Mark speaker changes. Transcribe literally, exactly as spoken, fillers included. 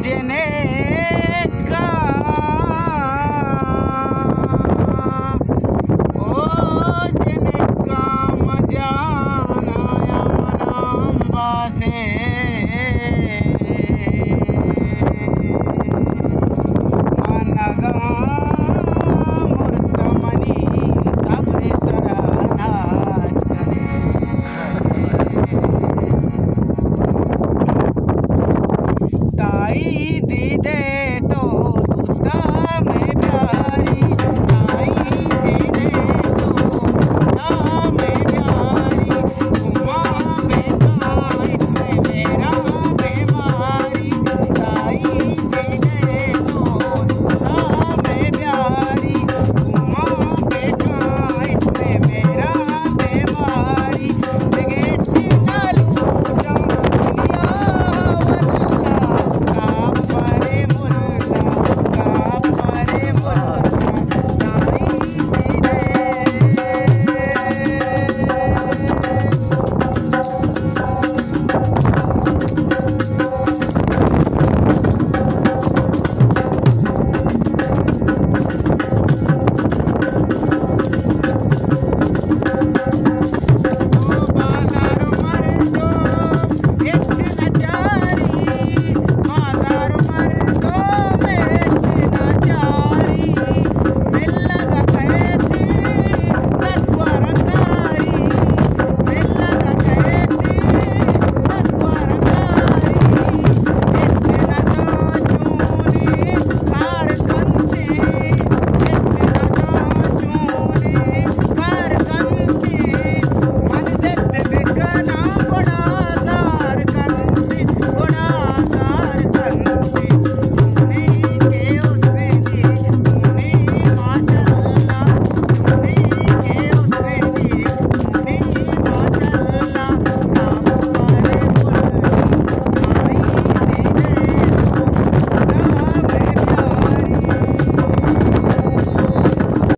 Speaker 1: जने का ओ जने का मजाना या मनाम्बा से मनगा मुर्तमनी कब्र सरानाच करे ताई दीदे तो दुस्ता में प्यारी ताई दीदे तो दुस्ता में प्यारी उमा बेटा इसमें मेरा बीमारी ताई दीदे